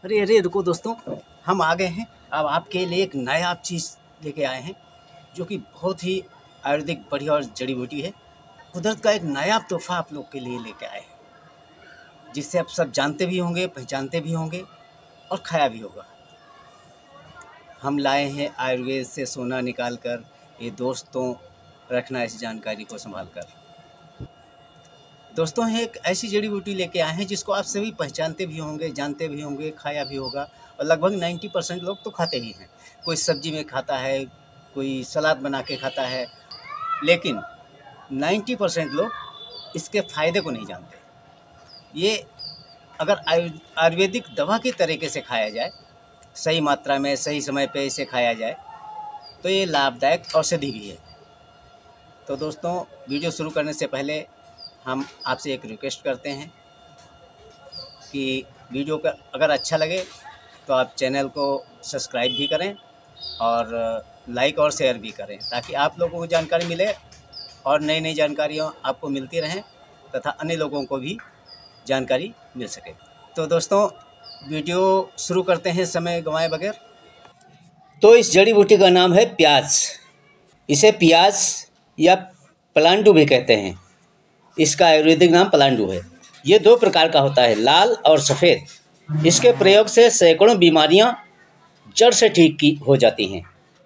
अरे अरे रुको दोस्तों, हम आ गए हैं। अब आपके लिए एक नया चीज़ लेके आए हैं जो कि बहुत ही आयुर्वेदिक बढ़िया और जड़ी बूटी है। कुदरत का एक नया तोहफा आप लोग के लिए लेके आए हैं, जिससे आप सब जानते भी होंगे, पहचानते भी होंगे और खाया भी होगा। हम लाए हैं आयुर्वेद से सोना निकाल कर, ये दोस्तों रखना इस जानकारी को संभाल कर। दोस्तों हैं एक ऐसी जड़ी बूटी लेके आए हैं जिसको आप सभी पहचानते भी होंगे, जानते भी होंगे, खाया भी होगा और लगभग 90% लोग तो खाते ही हैं। कोई सब्जी में खाता है, कोई सलाद बना के खाता है, लेकिन 90% लोग इसके फ़ायदे को नहीं जानते। ये अगर आयुर्वेदिक दवा की तरीके से खाया जाए, सही मात्रा में, सही समय पे इसे खाया जाए, तो ये लाभदायक औषधि भी है। तो दोस्तों, वीडियो शुरू करने से पहले हम आपसे एक रिक्वेस्ट करते हैं कि वीडियो का अगर अच्छा लगे तो आप चैनल को सब्सक्राइब भी करें और लाइक और शेयर भी करें, ताकि आप लोगों को जानकारी मिले और नई नई जानकारियाँ आपको मिलती रहें तथा अन्य लोगों को भी जानकारी मिल सके। तो दोस्तों, वीडियो शुरू करते हैं समय गंवाए बगैर। तो इस जड़ी बूटी का नाम है प्याज। इसे प्याज या पलांडू भी कहते हैं। इसका आयुर्वेदिक नाम पलांडू है। ये दो प्रकार का होता है, लाल और सफ़ेद। इसके प्रयोग से सैकड़ों बीमारियां जड़ से ठीक की हो जाती हैं।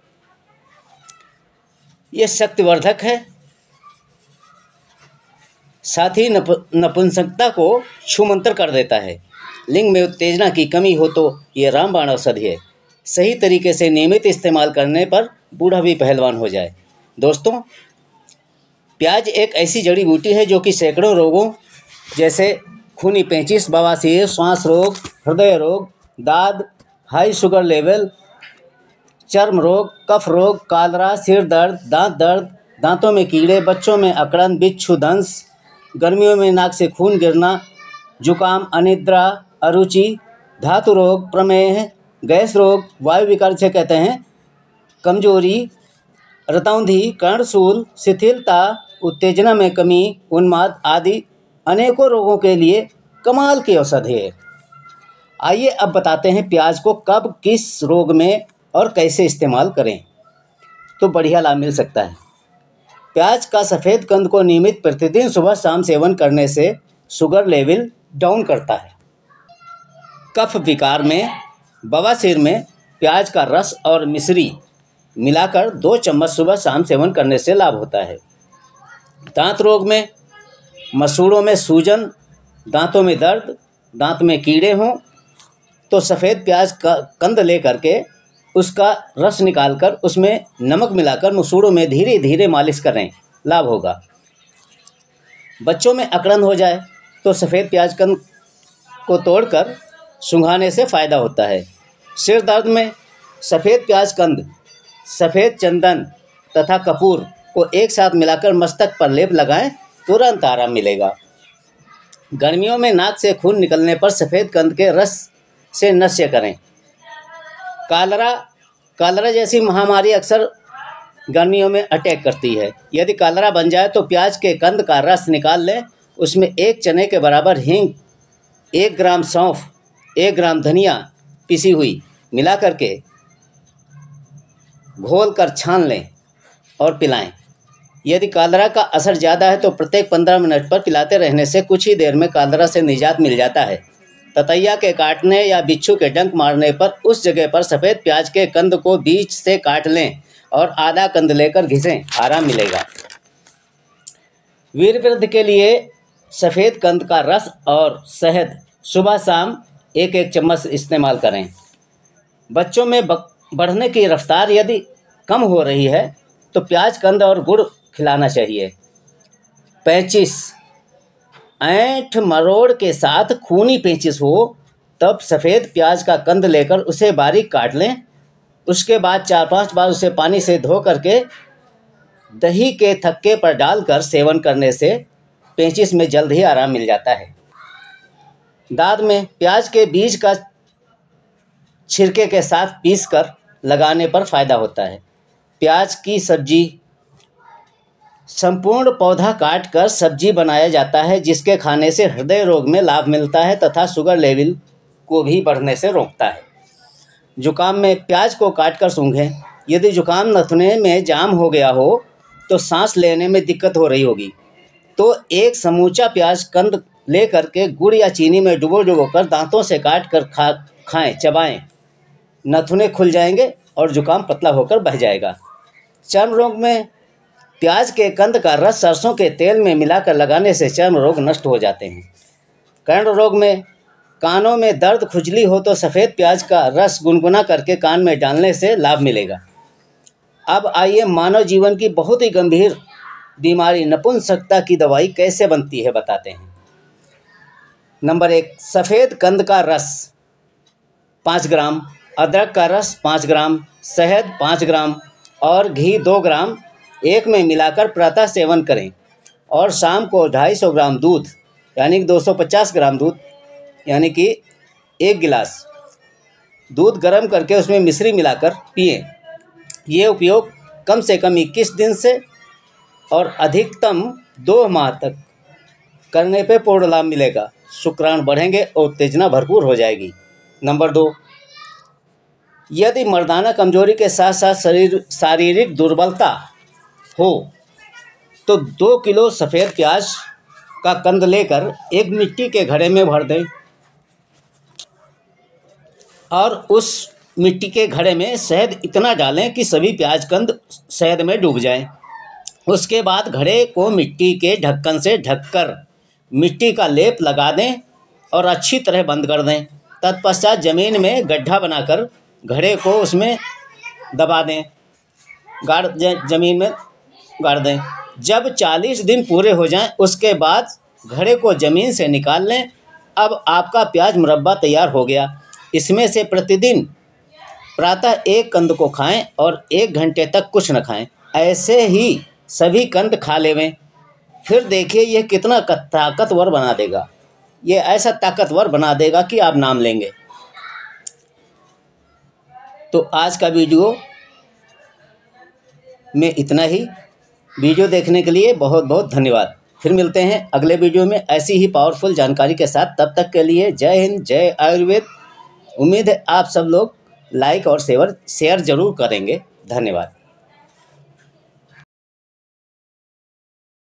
ये शक्तिवर्धक है, साथ ही नपुंसकता को छूमंतर कर देता है। लिंग में उत्तेजना की कमी हो तो ये रामबाण औषधि है। सही तरीके से नियमित इस्तेमाल करने पर बूढ़ा भी पहलवान हो जाए। दोस्तों, प्याज एक ऐसी जड़ी बूटी है जो कि सैकड़ों रोगों जैसे खूनी पेचिश, बवासीर, श्वास रोग, हृदय रोग, दाद, हाई शुगर लेवल, चर्म रोग, कफ रोग, कालरा, सिर दर्द, दांत दर्द, दांतों में कीड़े, बच्चों में अकड़न, बिच्छू दंश, गर्मियों में नाक से खून गिरना, जुकाम, अनिद्रा, अरुचि, धातु रोग, प्रमेह, गैस रोग, वायु विकार से कहते हैं, कमजोरी, रतौंधी, कर्णशूल, शिथिलता, उत्तेजना में कमी, उन्माद आदि अनेकों रोगों के लिए कमाल की औषधि है। आइए अब बताते हैं प्याज को कब, किस रोग में और कैसे इस्तेमाल करें तो बढ़िया लाभ मिल सकता है। प्याज का सफ़ेद कंद को नियमित प्रतिदिन सुबह शाम सेवन करने से शुगर लेवल डाउन करता है। कफ विकार में, बवासीर में प्याज का रस और मिश्री मिलाकर 2 चम्मच सुबह शाम सेवन करने से लाभ होता है। दांत रोग में, मसूड़ों में सूजन, दांतों में दर्द, दांत में कीड़े हों तो सफ़ेद प्याज का कंद ले करके उसका रस निकालकर उसमें नमक मिलाकर मसूड़ों में धीरे धीरे मालिश करें, लाभ होगा। बच्चों में अकड़न हो जाए तो सफ़ेद प्याज कंद को तोड़कर सूंघाने से फ़ायदा होता है। सिर दर्द में सफ़ेद प्याज कंद, सफ़ेद चंदन तथा कपूर को एक साथ मिलाकर मस्तक पर लेप लगाएं, तुरंत आराम मिलेगा। गर्मियों में नाक से खून निकलने पर सफ़ेद कंद के रस से नस्य करें। कालरा जैसी महामारी अक्सर गर्मियों में अटैक करती है। यदि कालरा बन जाए तो प्याज के कंद का रस निकाल लें, उसमें 1 चने के बराबर हींग, 1 ग्राम सौंफ, 1 ग्राम धनिया पिसी हुई मिला करके घोल कर छान लें और पिलाएं। यदि कालरा का असर ज़्यादा है तो प्रत्येक 15 मिनट पर पिलाते रहने से कुछ ही देर में कालरा से निजात मिल जाता है। ततैया के काटने या बिच्छू के डंक मारने पर उस जगह पर सफ़ेद प्याज के कंद को बीच से काट लें और आधा कंद लेकर घिसें, आराम मिलेगा। वीर वृद्धि के लिए सफ़ेद कंद का रस और शहद सुबह शाम 1-1 चम्मच इस्तेमाल करें। बच्चों में बढ़ने की रफ्तार यदि कम हो रही है तो प्याज कंद और गुड़ खिलाना चाहिए। पेचिश, ऐंठ मरोड़ के साथ खूनी पेचिश हो तब सफ़ेद प्याज का कंद लेकर उसे बारीक काट लें। उसके बाद 4-5 बार उसे पानी से धो करके दही के थक्के पर डालकर सेवन करने से पेचिश में जल्द ही आराम मिल जाता है। दाद में प्याज के बीज का छिलके के साथ पीसकर लगाने पर फ़ायदा होता है। प्याज की सब्जी, संपूर्ण पौधा काटकर सब्जी बनाया जाता है, जिसके खाने से हृदय रोग में लाभ मिलता है तथा शुगर लेवल को भी बढ़ने से रोकता है। जुकाम में प्याज को काटकर सूंघें। यदि जुकाम नथुने में जाम हो गया हो तो सांस लेने में दिक्कत हो रही होगी तो एक समूचा प्याज कंद ले करके गुड़ या चीनी में डुबो कर दांतों से काट कर खाएं, चबाएं। नथुने खुल जाएंगे और जुकाम पतला होकर बह जाएगा। चर्म रोग में प्याज के कंद का रस सरसों के तेल में मिलाकर लगाने से चर्म रोग नष्ट हो जाते हैं। कर्ण रोग में कानों में दर्द खुजली हो तो सफ़ेद प्याज का रस गुनगुना करके कान में डालने से लाभ मिलेगा। अब आइए मानव जीवन की बहुत ही गंभीर बीमारी नपुंसकता की दवाई कैसे बनती है बताते हैं। नंबर 1, सफ़ेद कंद का रस 5 ग्राम, अदरक का रस 5 ग्राम, शहद 5 ग्राम और घी 2 ग्राम एक में मिलाकर प्रातः सेवन करें और शाम को 250 ग्राम दूध यानी कि 250 ग्राम दूध यानी कि 1 गिलास दूध गर्म करके उसमें मिश्री मिलाकर पिएं। ये उपयोग कम से कम 21 दिन से और अधिकतम 2 माह तक करने पे पूर्ण लाभ मिलेगा। शुक्राणु बढ़ेंगे और उत्तेजना भरपूर हो जाएगी। नंबर 2, यदि मर्दाना कमजोरी के साथ साथ शारीरिक दुर्बलता हो तो 2 किलो सफ़ेद प्याज का कंद लेकर एक मिट्टी के घड़े में भर दें और उस मिट्टी के घड़े में शहद इतना डालें कि सभी प्याज कंद शहद में डूब जाएं। उसके बाद घड़े को मिट्टी के ढक्कन से ढककर मिट्टी का लेप लगा दें और अच्छी तरह बंद कर दें। तत्पश्चात ज़मीन में गड्ढा बनाकर घड़े को उसमें दबा दें, ज़मीन में गाड़ दें। जब 40 दिन पूरे हो जाएं उसके बाद घड़े को ज़मीन से निकाल लें। अब आपका प्याज मुरब्बा तैयार हो गया। इसमें से प्रतिदिन प्रातः 1 कंद को खाएं और 1 घंटे तक कुछ न खाएं। ऐसे ही सभी कंद खा लेवें। फिर देखिए यह कितना ताकतवर बना देगा। ये ऐसा ताकतवर बना देगा कि आप नाम लेंगे। तो आज का वीडियो में इतना ही। वीडियो देखने के लिए बहुत बहुत धन्यवाद। फिर मिलते हैं अगले वीडियो में ऐसी ही पावरफुल जानकारी के साथ। तब तक के लिए जय हिंद, जय आयुर्वेद। उम्मीद है आप सब लोग लाइक और शेयर ज़रूर करेंगे। धन्यवाद।